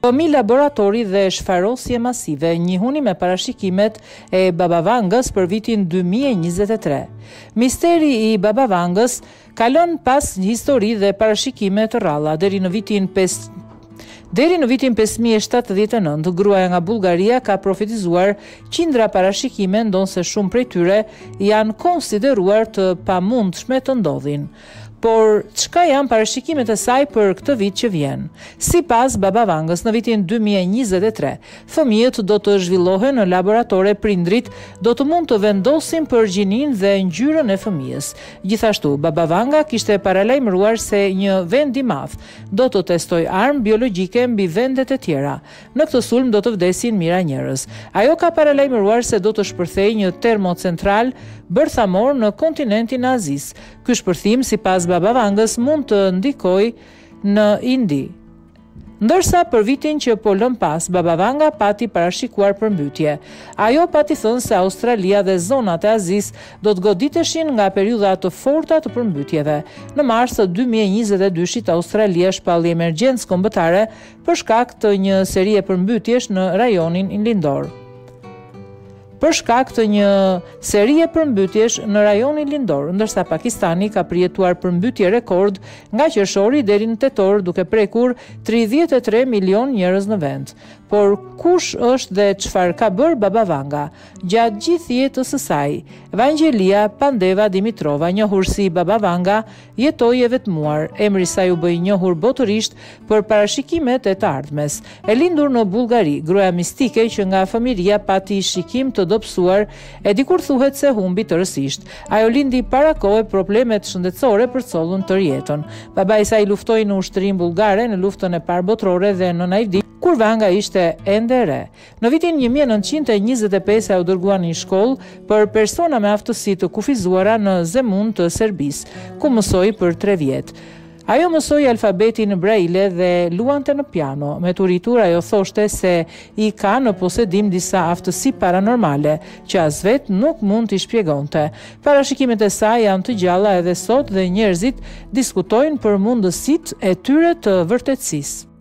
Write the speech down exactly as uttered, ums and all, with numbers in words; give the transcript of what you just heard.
Fëmi laboratori dhe shfarosje masive njihuni me parashikimet e Babavangës për vitin dy mijë e njëzet e tre. Misteri i Babavangës kalon pas një histori dhe parashikime të rralla deri në vitin pesë Deri në vitin pesë mijë e shtatëdhjetë e nëntë, gruaja nga Bullgaria ka profetizuar qindra parashikime, ndonse shumë prej tyre janë konsideruar të pamundshme të ndodhin. Por çka janë parashikimet e saj për këtë vit që vjen? Sipas Babavangës, në vitin dy mijë e njëzet e tre, fëmijët do të zhvillohen në laboratore, prindrit do të mund të vendosin për gjininë dhe ngjyrën e fëmijës. Gjithashtu, Babavanga kishte paralajmëruar se një vend i madh do të testojë armë biologjike mbi vendet e tjera. Në këtë sulm do të vdesin mijëra njerëz. Ajo ka paralajmëruar se do të shpërthejë një termocentral bërthamor në kontinentin azis. Ky shpërthim, sipas Babavangës, mund të ndikojë në Indi. Ndërsa për vitin që po lëm pas, Babavanga pati parashikuar përmbytje. Ajo pati thënë se Australia dhe zonat e Azis do të goditeshin nga periudha të forta të përmbytjeve. Në mars të dy mijë e njëzet e dy, Australia shpalli emergjencë kombëtare për shkak të një serie përmbytjesh në rajonin Lindor. Për shkak të një serie përmbytjesh në rajonin Lindor, ndërsa Pakistani ka përjetuar përmbytje rekord nga qershori deri në tetor, duke prekur tridhjetë e tre milion njerëz në vend. Por kush është dhe çfarë ka bërë Babavanga? Gjatë gjithë jetës së saj, Evangelia Pandeva Dimitrova, njohur si Babavanga, jetoi e vetmuar. Emri i saj u bë i njohur botërisht për parashikimet e të ardhmes. E lindur në Bullgari, gruaja mistike që nga familja pati shikim të dobësuar, e dikur thuhet se humbi tërësisht. Ajo lindi para kohë, problemet shëndetësore përcollën tërë jetën. Babai i saj luftoi në ushtrinë bullgare në luftën e parë botërore dhe në Naivdi, kur Vanga ishte ende e re. Në vitin një mijë e nëntëqind e njëzet e pesë ajo dërguan në shkollë për persona me aftësi të kufizuara në Zemun të Serbisë, ku mësoi për tre vjet. Ajo mësoi alfabetin braille dhe luante në piano. Me turitur ajo thoshte se i ka në posedim disa aftësi paranormale, që as vet nuk mund t'i shpjegonte. Parashikimet e saj janë të gjalla edhe sot dhe njerëzit diskutojnë për mundësitë e tyre të vërtetësisë.